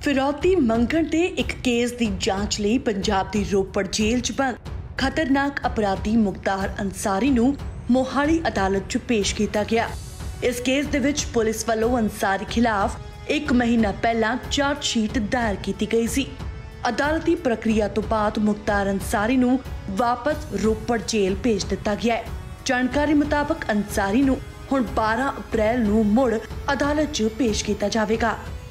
फिरौती मंगण ਦੇ ਇੱਕ ਕੇਸ ਦੀ ਜਾਂਚ ਲਈ ਪੰਜਾਬ ਦੀ ਰੋਪੜ ਜੇਲ੍ਹ 'ਚ ਬੰਦ ਖਤਰਨਾਕ ਅਪਰਾਧੀ ਮੁਖਤਾਰ ਅੰਸਾਰੀ ਨੂੰ ਮੋਹਾਲੀ ਅਦਾਲਤ 'ਚ ਪੇਸ਼ ਕੀਤਾ ਗਿਆ। ਇਸ ਕੇਸ ਦੇ ਵਿੱਚ ਪੁਲਿਸ ਵੱਲੋਂ ਅੰਸਾਰੀ ਖਿਲਾਫ 1 ਮਹੀਨਾ ਪਹਿਲਾਂ ਚਾਰਜ ਸ਼ੀਟ ਦਾਇਰ ਕੀਤੀ ਗਈ ਸੀ। ਅਦਾਲਤੀ ਪ੍ਰਕਿਰਿਆ ਤੋਂ ਬਾਅਦ ਮੁਖਤਾਰ ਅੰਸਾਰੀ ਨੂੰ ਵਾਪਸ ਰੋਪੜ ਜੇਲ੍ਹ ਭੇਜ ਦਿੱਤਾ ਗਿਆ ਹੈ। ਜਾਣਕਾਰੀ ਮੁਤਾਬਕ ਅੰਸਾਰੀ ਨੂੰ ਹੁਣ 12 ਅਪ੍ਰੈਲ ਨੂੰ ਮੁੜ ਅਦਾਲਤ 'ਚ ਪੇਸ਼ ਕੀਤਾ ਜਾਵੇਗਾ।